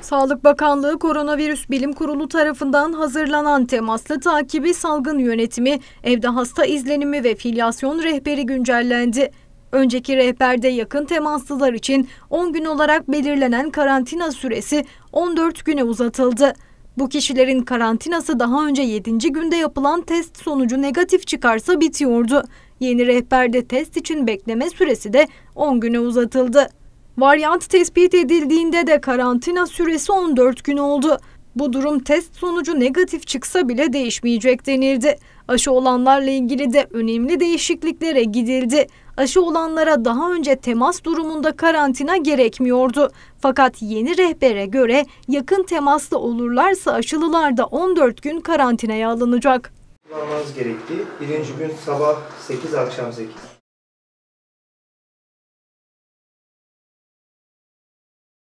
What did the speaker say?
Sağlık Bakanlığı Koronavirüs Bilim Kurulu tarafından hazırlanan temaslı takibi, salgın yönetimi, evde hasta izlenimi ve filyasyon rehberi güncellendi. Önceki rehberde yakın temaslılar için 10 gün olarak belirlenen karantina süresi 14 güne uzatıldı. Bu kişilerin karantinası daha önce 7. günde yapılan test sonucu negatif çıkarsa bitiyordu. Yeni rehberde test için bekleme süresi de 10 güne uzatıldı. Varyant tespit edildiğinde de karantina süresi 14 gün oldu. Bu durum test sonucu negatif çıksa bile değişmeyecek denildi. Aşı olanlarla ilgili de önemli değişikliklere gidildi. Aşı olanlara daha önce temas durumunda karantina gerekmiyordu. Fakat yeni rehbere göre yakın temaslı olurlarsa aşılılar da 14 gün karantinaya alınacak. Kullanmanız gerektiği birinci gün sabah 8, akşam 8.